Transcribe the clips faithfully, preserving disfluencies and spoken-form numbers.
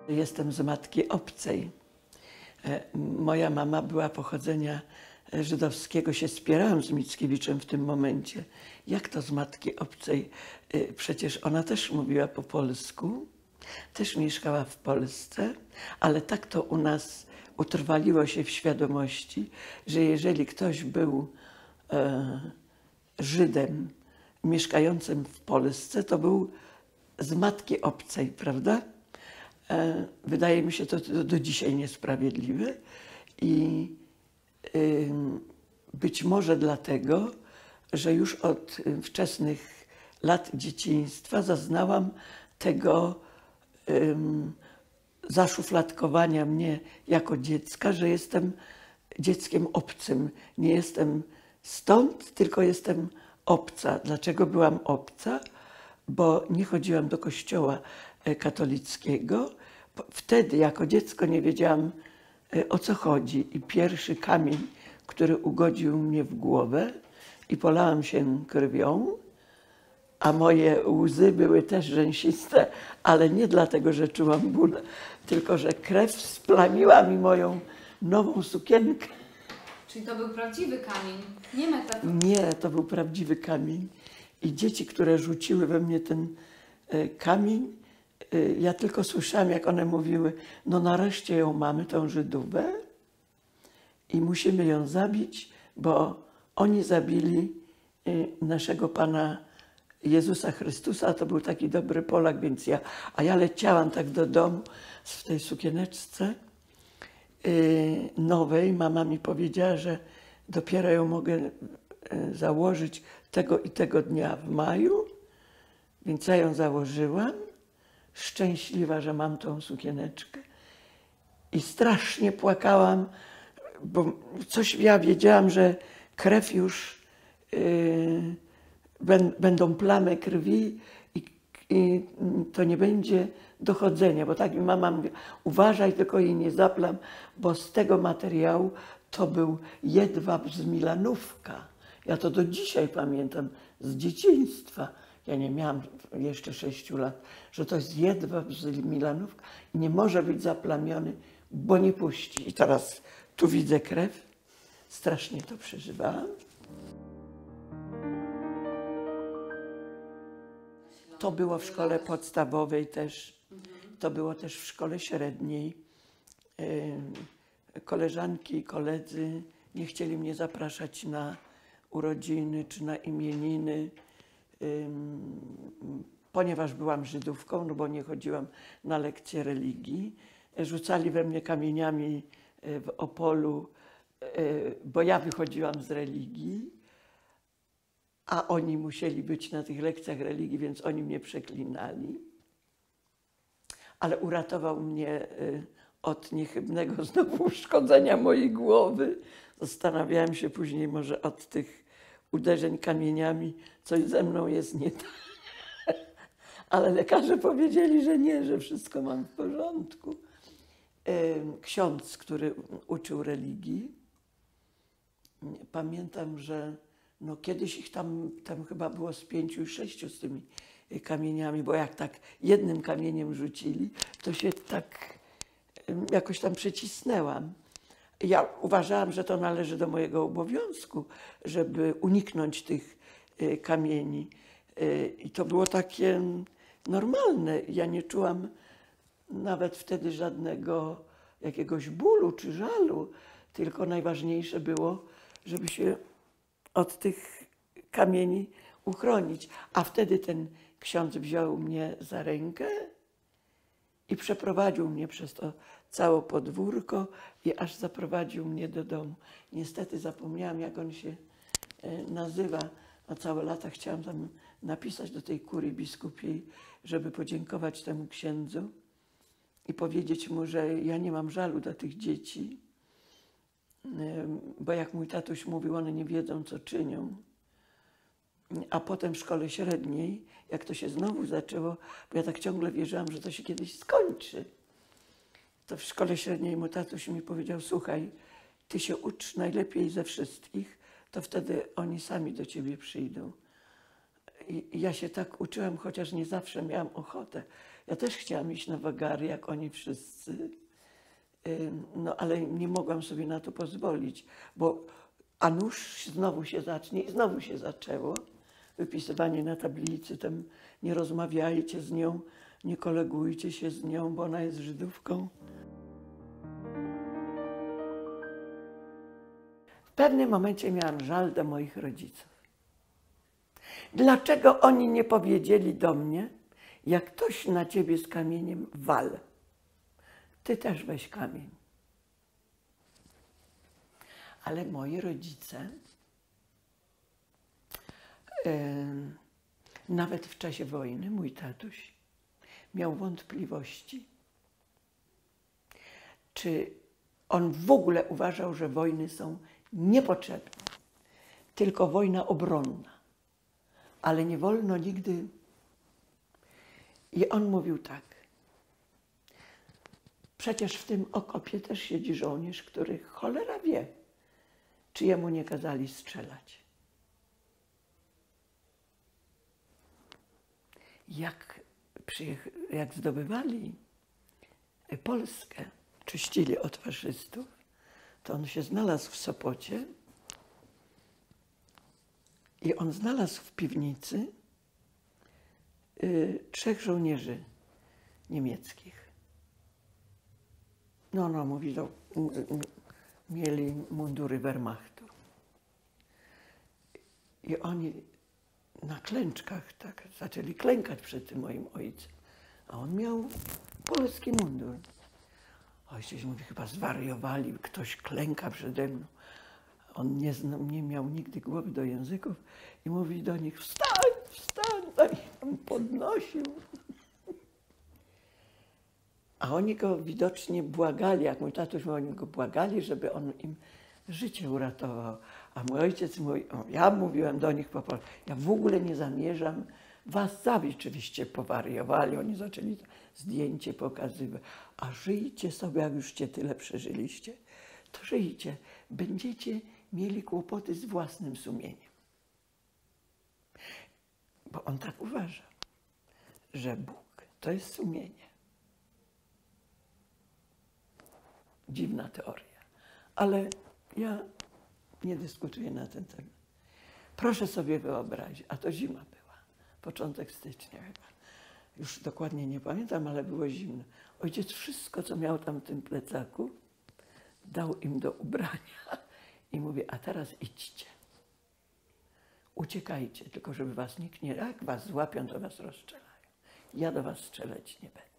Jestem z matki obcej. Moja mama była pochodzenia żydowskiego. Się spierałam z Mickiewiczem w tym momencie. Jak to z matki obcej? Przecież ona też mówiła po polsku, też mieszkała w Polsce, ale tak to u nas utrwaliło się w świadomości, że jeżeli ktoś był e, Żydem mieszkającym w Polsce, to był z matki obcej, prawda? E, wydaje mi się to do, do dzisiaj niesprawiedliwe i y, być może dlatego, że już od wczesnych lat dzieciństwa zaznałam tego ym, zaszufladkowania mnie jako dziecka, że jestem dzieckiem obcym. Nie jestem stąd, tylko jestem obca. Dlaczego byłam obca? Bo nie chodziłam do kościoła katolickiego. Wtedy jako dziecko nie wiedziałam, o co chodzi. I pierwszy kamień, który ugodził mnie w głowę i polałam się krwią, a moje łzy były też rzęsiste, ale nie dlatego, że czułam ból, tylko że krew splamiła mi moją nową sukienkę. Czyli to był prawdziwy kamień, nie metafor. Nie, to był prawdziwy kamień. I dzieci, które rzuciły we mnie ten y, kamień, y, ja tylko słyszałam, jak one mówiły, no nareszcie ją mamy, tą Żydówę, i musimy ją zabić, bo oni zabili y, naszego Pana Jezusa Chrystusa, a to był taki dobry Polak, więc ja, a ja leciałam tak do domu w tej sukieneczce yy, nowej. Mama mi powiedziała, że dopiero ją mogę yy, założyć tego i tego dnia w maju, więc ja ją założyłam, szczęśliwa, że mam tą sukieneczkę i strasznie płakałam, bo coś ja wiedziałam, że krew już yy, będą plamy krwi i, i to nie będzie dochodzenia, bo tak mi mama mówi, uważaj, tylko jej nie zaplam, bo z tego materiału to był jedwab z Milanówka. Ja to do dzisiaj pamiętam, z dzieciństwa. Ja nie miałam jeszcze sześciu lat, że to jest jedwab z Milanówka i nie może być zaplamiony, bo nie puści. I teraz tu widzę krew, strasznie to przeżywałam. To było w szkole podstawowej też, to było też w szkole średniej. Koleżanki i koledzy nie chcieli mnie zapraszać na urodziny czy na imieniny, ponieważ byłam Żydówką, no bo nie chodziłam na lekcje religii. Rzucali we mnie kamieniami w Opolu, bo ja wychodziłam z religii, a oni musieli być na tych lekcjach religii, więc oni mnie przeklinali. Ale uratował mnie od niechybnego znowu uszkodzenia mojej głowy. Zastanawiałam się później, może od tych uderzeń kamieniami coś ze mną jest nie tak. Ale lekarze powiedzieli, że nie, że wszystko mam w porządku. Ksiądz, który uczył religii, pamiętam, że no kiedyś ich tam, tam chyba było z pięciu i sześciu z tymi kamieniami, bo jak tak jednym kamieniem rzucili, to się tak jakoś tam przycisnęłam. Ja uważałam, że to należy do mojego obowiązku, żeby uniknąć tych kamieni. I to było takie normalne. Ja nie czułam nawet wtedy żadnego jakiegoś bólu czy żalu, tylko najważniejsze było, żeby się od tych kamieni uchronić. A wtedy ten ksiądz wziął mnie za rękę i przeprowadził mnie przez to całe podwórko i aż zaprowadził mnie do domu. Niestety zapomniałam, jak on się nazywa. Na całe lata chciałam tam napisać do tej kurii biskupiej, żeby podziękować temu księdzu i powiedzieć mu, że ja nie mam żalu do tych dzieci, bo jak mój tatuś mówił, one nie wiedzą, co czynią. A potem w szkole średniej, jak to się znowu zaczęło, bo ja tak ciągle wierzyłam, że to się kiedyś skończy, to w szkole średniej mój tatuś mi powiedział, słuchaj, ty się ucz najlepiej ze wszystkich, to wtedy oni sami do ciebie przyjdą. I ja się tak uczyłam, chociaż nie zawsze miałam ochotę. Ja też chciałam iść na wagary, jak oni wszyscy, no ale nie mogłam sobie na to pozwolić, bo a nuż znowu się zacznie i znowu się zaczęło. Wypisywanie na tablicy, tam nie rozmawiajcie z nią, nie kolegujcie się z nią, bo ona jest Żydówką. W pewnym momencie miałam żal do moich rodziców. Dlaczego oni nie powiedzieli do mnie, jak ktoś na ciebie z kamieniem wal, ty też weź kamień. Ale moi rodzice, yy, nawet w czasie wojny, mój tatuś miał wątpliwości, czy on w ogóle uważał, że wojny są niepotrzebne, tylko wojna obronna. Ale nie wolno nigdy. I on mówił tak. Przecież w tym okopie też siedzi żołnierz, który cholera wie, czy jemu nie kazali strzelać. Jak, przyjech- jak zdobywali Polskę, czyścili od faszystów, to on się znalazł w Sopocie i on znalazł w piwnicy y, trzech żołnierzy niemieckich. No, no, mówi, to, m, m, mieli mundury Wehrmachtu. I oni na klęczkach tak zaczęli klękać przed tym moim ojcem. A on miał polski mundur. Ojciec mówi, chyba zwariowali, ktoś klęka przede mną. On nie, zna, nie miał nigdy głowy do języków i mówi do nich, wstań, wstań, a ich tam podnosił. A oni go widocznie błagali, jak mój tatuś, oni go błagali, żeby on im życie uratował. A mój ojciec mówi, o, ja mówiłem do nich po polsku, ja w ogóle nie zamierzam was zabić. Oczywiście powariowali, oni zaczęli zdjęcie pokazywać. A żyjcie sobie, jak jużście tyle przeżyliście, to żyjcie. Będziecie mieli kłopoty z własnym sumieniem. Bo on tak uważa, że Bóg to jest sumienie. Dziwna teoria, ale ja nie dyskutuję na ten temat. Proszę sobie wyobrazić, a to zima była, początek stycznia chyba. Już dokładnie nie pamiętam, ale było zimno. Ojciec wszystko, co miał tam w tym plecaku, dał im do ubrania i mówi, a teraz idźcie. Uciekajcie, tylko żeby was nikt nie... Jak was złapią, to was rozstrzelają. Ja do was strzelać nie będę.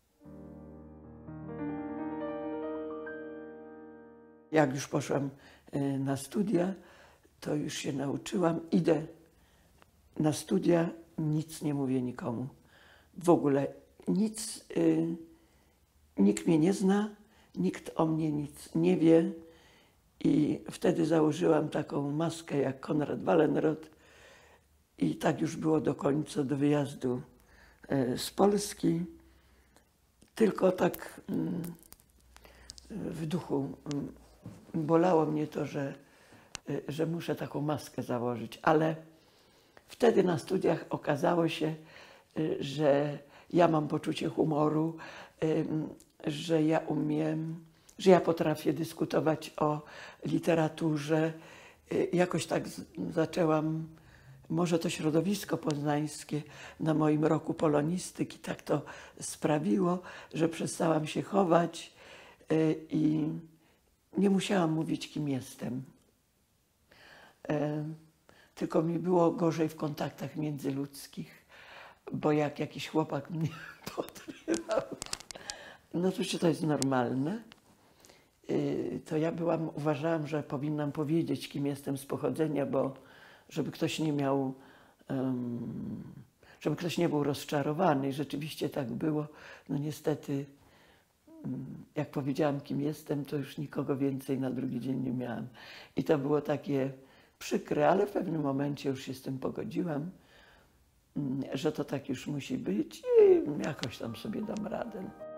Jak już poszłam na studia, to już się nauczyłam. Idę na studia, nic nie mówię nikomu. W ogóle nic, y, nikt mnie nie zna, nikt o mnie nic nie wie. I wtedy założyłam taką maskę jak Konrad Wallenrod. I tak już było do końca, do wyjazdu y, z Polski. Tylko tak y, w duchu y, bolało mnie to, że, y, że muszę taką maskę założyć. Ale wtedy na studiach okazało się, y, że ja mam poczucie humoru, y, że ja umiem, że ja potrafię dyskutować o literaturze. Y, jakoś tak z, zaczęłam, może to środowisko poznańskie na moim roku polonistyki tak to sprawiło, że przestałam się chować y, i nie musiałam mówić, kim jestem. Y, tylko mi było gorzej w kontaktach międzyludzkich, bo jak jakiś chłopak mnie podrywał, no to czy to jest normalne, to ja byłam, uważałam, że powinnam powiedzieć, kim jestem z pochodzenia, bo żeby ktoś nie miał, um, żeby ktoś nie był rozczarowany. I rzeczywiście tak było. No niestety, jak powiedziałam, kim jestem, to już nikogo więcej na drugi dzień nie miałam. I to było takie przykre, ale w pewnym momencie już się z tym pogodziłam, że to tak już musi być i jakoś tam sobie dam radę.